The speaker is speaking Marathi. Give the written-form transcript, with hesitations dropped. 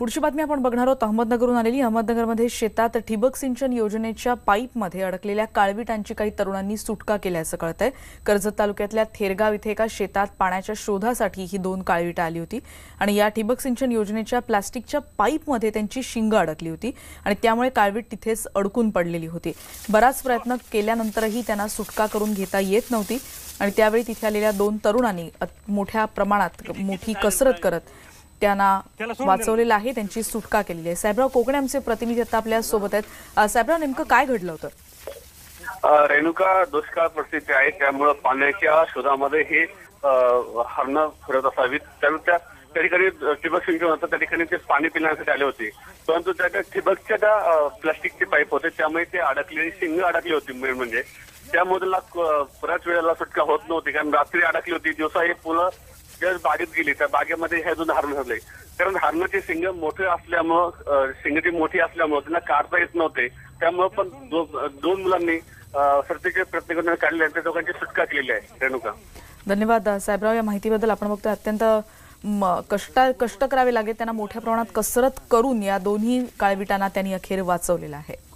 पुढची बातमी आपण बघणार आहोत अहमदनगरहून आलेली। अहमदनगरमध्ये शेतात ठिबक सिंचन योजनेच्या पाईपमध्ये अडकलेल्या काळविटांची काही तरुणांनी सुटका केल्याचं कळतंय। कर्जत तालुक्यातल्या थेरगाव इथे एका शेतात पाण्याच्या शोधासाठी ही दोन काळविटं आली होती आणि या ठिबक सिंचन योजनेच्या प्लास्टिकच्या पाईपमध्ये त्यांची शिंगं अडकली होती आणि त्यामुळे काळवीट तिथेच अडकून पडलेली होती। बराच प्रयत्न केल्यानंतरही त्यांना सुटका करून घेता येत नव्हती आणि त्यावेळी तिथे आलेल्या दोन तरुणांनी मोठ्या प्रमाणात मोठी कसरत करत त्यांना वाचवलेलं आहे, त्यांची सुटका केलेली आहे। साहेबराव कोकणे आमचे प्रतिनिधी आता आपल्या सोबत आहेत। साहेबराव, नेमकं काय घडलं होतं? रेणुका, दुष्काळ परिस्थिती आहे, त्यामुळे पाण्याच्या शोधामध्ये हे हरणं फिरत असावीत। त्या ठिकाणी ठिबक सिंचन होतं, त्या ठिकाणी ते पाणी पिण्यासाठी आले होते, परंतु त्या ठिबकच्या त्या प्लास्टिकचे पाईप होते त्यामुळे ते अडकलेली शिंग अडकली होती। मेन म्हणजे त्यामुळे बऱ्याच वेळेला सुटका होत नव्हती, कारण रात्री अडकली होती, दिवसा हे पुलं बागेत गेली, त्या बागेमध्ये हे दोन हरण झाले। कारण हरणाचे शिंग मोठे असल्यामुळं, शिंगटी मोठी असल्यामुळे त्यांना काढता येत नव्हते, त्यामुळे पण दोन मुलांनी सरतेचे प्रयत्न करून काढले, त्या दोघांची सुटका केलेली आहे। रेणुका, धन्यवाद साहेबराव या माहितीबद्दल। आपण बघतोय अत्यंत कष्ट करावे लागेल, त्यांना मोठ्या प्रमाणात कसरत करून या दोन्ही काळविटांना त्यांनी अखेर वाचवलेलं आहे।